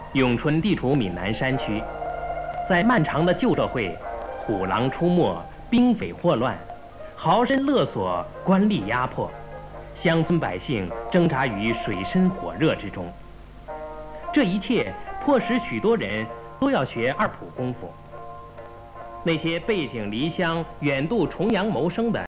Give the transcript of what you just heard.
永春地处闽南山区，在漫长的旧社会，虎狼出没，兵匪祸乱，豪绅勒索，官吏压迫，乡村百姓挣扎于水深火热之中。这一切迫使许多人都要学二普功夫。那些背井离乡、远渡重洋谋生的